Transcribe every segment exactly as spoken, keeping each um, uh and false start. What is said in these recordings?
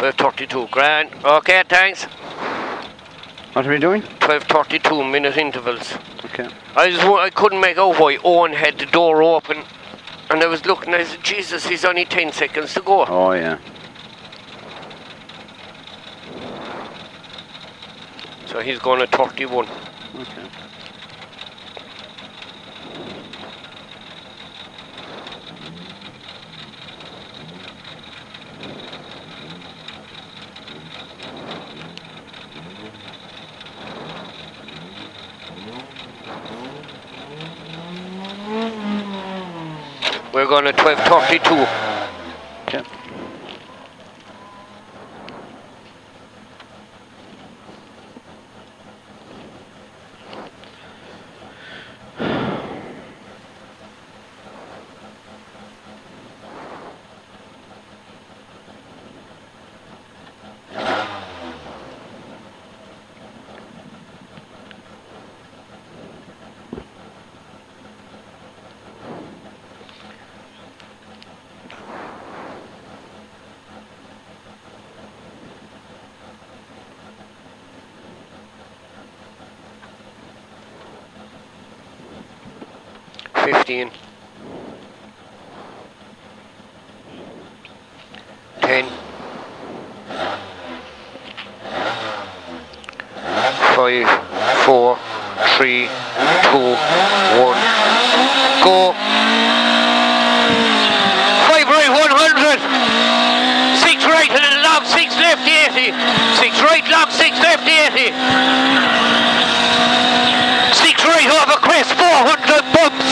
twelve thirty-two, grand. Okay, thanks. What are we doing? twelve thirty-two minute intervals. Okay. I just I couldn't make out why Owen had the door open, and I was looking. I said, "Jesus, he's only ten seconds to go." Oh yeah. So he's going at thirty-one. Okay. We're going at twelve thirty-two. Okay. fifteen. ten. five, four, three, two, one. Go. five right, one hundred. six right and a long, six left, eighty. six right, long, six left, eighty. six right over crest, four hundred bumps.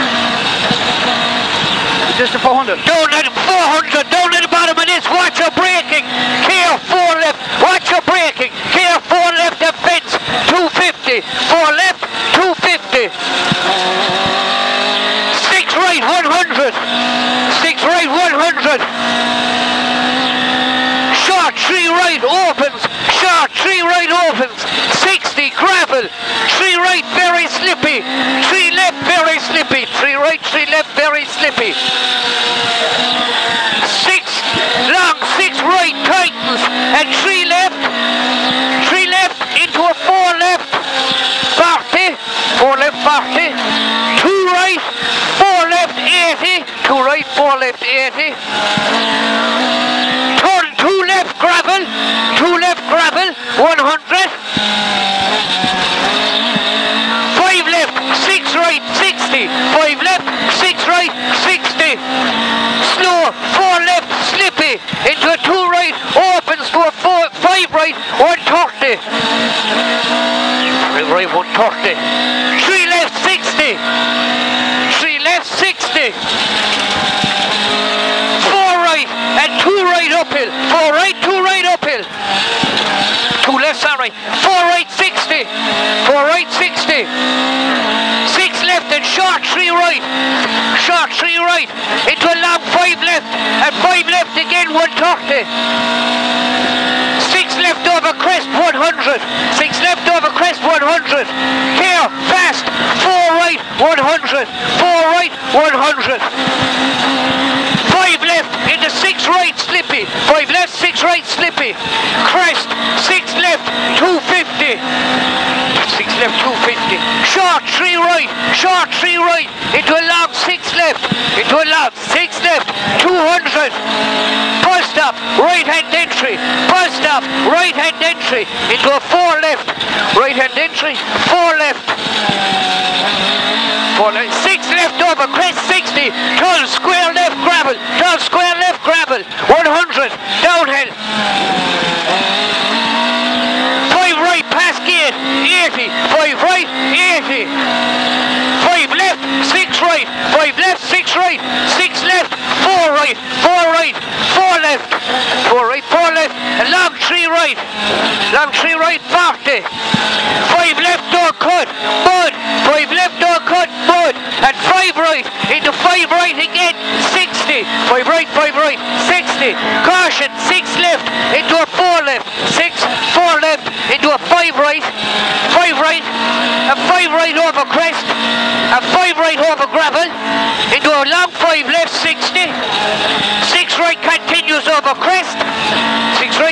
Just a four hundred. Down at four hundred, down at the bottom of this, watch your braking. Care four left, watch your braking. Care four left and fence, two fifty. four left, two fifty. six right, one hundred. six right, one hundred. Short three right opens, short three right opens. sixty gravel, three right very slippy, three left very slippy, three right, three left very slippy. Six long, six right tightens, and three left, three left into a four left, forty, four left forty, two right, four left eighty, two right, four left eighty. Turn two left gravel, two left gravel, one hundred. Five left, six right, sixty. Five left, six right, sixty. Slow, four left, slippy. Into a two right, opens to a four, five right, one thirty. Five right, one thirty. Three left, sixty. Three left, sixty. Four right and two right uphill. Four right, two right uphill. Two left, sorry. Four right, sixty. Four right, sixty. Six left and short, three right. Short, three right. Into a long five left. And five left again, one thirty. Six left over crest, one hundred. Six left over crest, one hundred. Here, fast. Four right, one hundred. Four right, one hundred. Five left into six right, slippy. Five left, six right, slippy. Crest, six left, two fifty. Six left, two fifty. Short, three right. Short, three right. Into a long, six left. Into a long, six left, two hundred. Bus stop, right hand entry. Bus stop, right hand entry. Into a four left. Right hand entry, four left. Four left. Six left over crest, sixty. Turn square left gravel. Turn square left gravel. one hundred. Downhill. Five right past gate, eighty. Five right, eighty. Five left, six right. Five left, six right. Six left, four right. Four right, four left. Four right, four left. And long three right. Long three right, forty. Five left door cut, mud. Five left door cut, mud. And five right into five right again, sixty. Five right, five right, sixty. Caution, six left into a four left. Six, four left into a five right. Five right, a five right over crest. A five right over gravel. Into a long five left, sixty. Six right continues over crest. Six right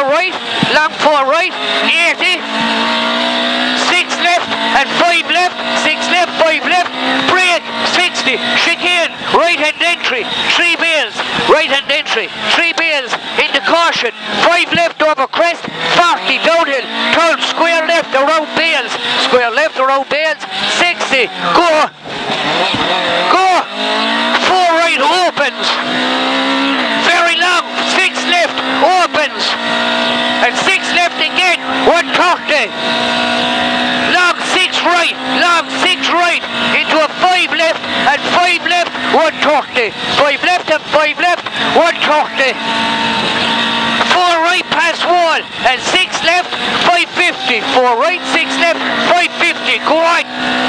four right, long four right, eighty. Six left and five left, six left, five left, brake, sixty, chicane, right hand entry, three bales, right hand entry, three bales, into caution, five left over crest, forty downhill, turn square left around bales, square left around bales, sixty, go, go, four right opens, very long, six left opens, and six left again, one thirty. Long six right, long six right, into a five left, and five left, one thirty. Five left and five left, one thirty. Four right past wall, and six left, five fifty. Four right, six left, five fifty. Go on.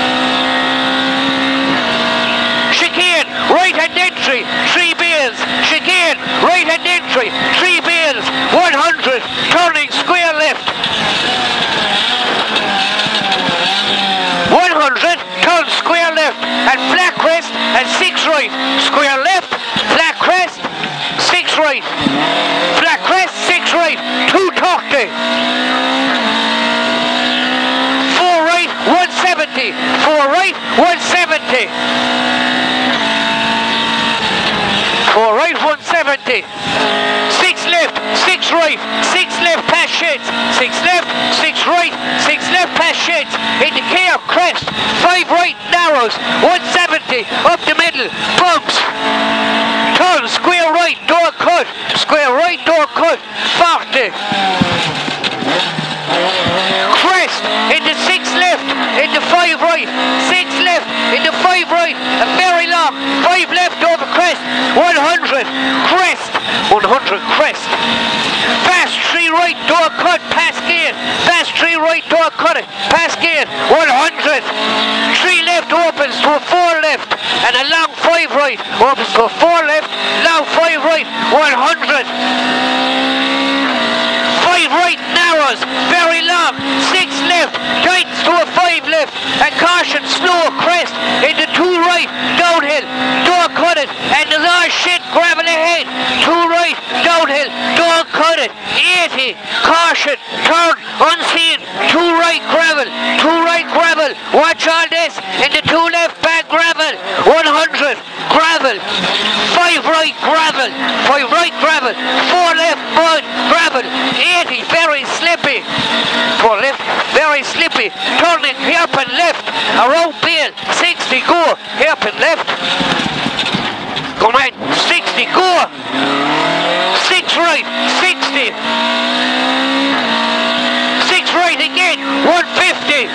Chicane, right hand entry, three bales. Chicane, right hand entry, three bales, one hundred. Turning square left. one hundred, turn square left, and flat crest, and six right, square left, flat crest, six right, flat crest, six right, two thirty, four right, one seventy, four right, one seventy, four right, one seventy, six left, six right, six left past sheds, six left, six right, six left past sheds, into care, crest, five right, narrows, one seventy, up the middle, bumps, turn, square right, door cut, square right, door cut, forty, crest, into six left, into five right, six left, into five right, and very long, five left over crest, one hundred, crest, one hundred, crest, fast three right, door cut, pass gate, fast three right, door cut it, pass gate, one hundred, three left opens to a four left, and a long five right, opens to a four left, long five right, one hundred, five right, narrows, very long, six left, tightens to a five left, and caution, slow, crest, into two right, downhill, door cut it, and the last shit, gravel ahead, two right, downhill, door cut it, eighty, caution, turn, unseen, two right, gravel, two right, gravel, watch all this, into two left, back, gravel, one hundred, gravel, five right, gravel, five right, gravel, four left, mud, gravel, eighty, very slippy, four left, very slippy, turning hairpin left, around bale, sixty, go, hairpin left, come on, sixty, go, six right, sixty, six right again, one fifty,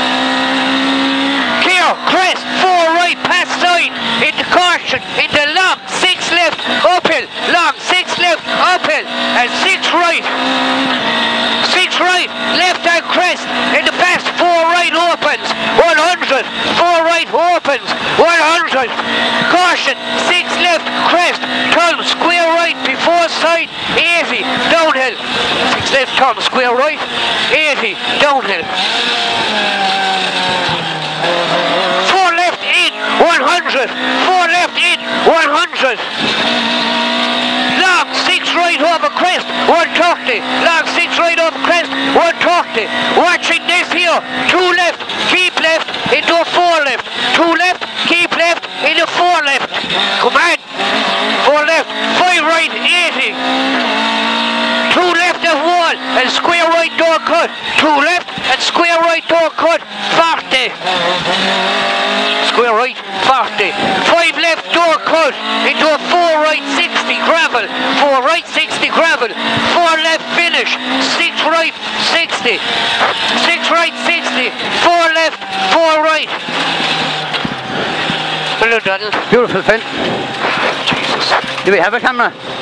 clear, crest, four right, pass side, into caution, into long, six left, uphill, long, six left, uphill, and six right, six right, left hand crest, into pass, four right opens, one hundred, four right opens, one hundred, caution, six left, crest, turn, square right, before side, eighty, downhill, six left, turn, square right, eighty, downhill, four left in, one hundred, four left in, one hundred, long, six right over crest, one thirty, long, six right over crest, one thirty, watching this here, two left, keep left, into a four left, two left, keep left, into four left, come on, four left, five right, eighty, two left of wall, and square right door cut, two left, and square right door cut, forty, square right, forty, five left door cut, into a four right, sixty, gravel, four right, sixty, gravel, four left finish, six right, sixty, six right, sixty, four left, four right. Hello, Donald. Beautiful, Phil. Jesus. Do we have a camera?